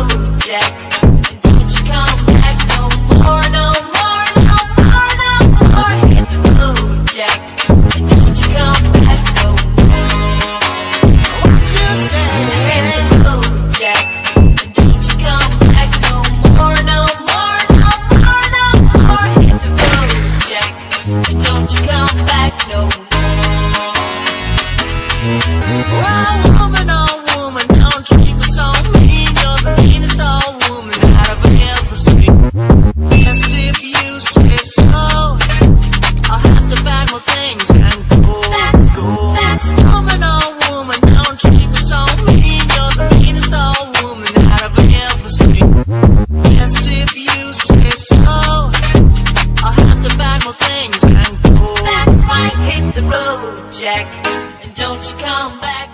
road, Jack. And don't you come back no more, no more, no more, no more. Hit the road, Jack. And don't you come back no more. What you say? Hit the road, Jack. And don't you come back no more, no more, no more, no more. Hit the road, Jack. And don't you come back no more. Oh woman, don't treat me so mean. You're the meanest old woman that I've ever seen. Yes, if you say so, I'll have to pack my things and go. That's woman, don't treat me so mean. You're the meanest old woman that I've ever seen. Yes, if you say so, I'll have to pack my things and go. That's right, hit the road, Jack. And don't you come back.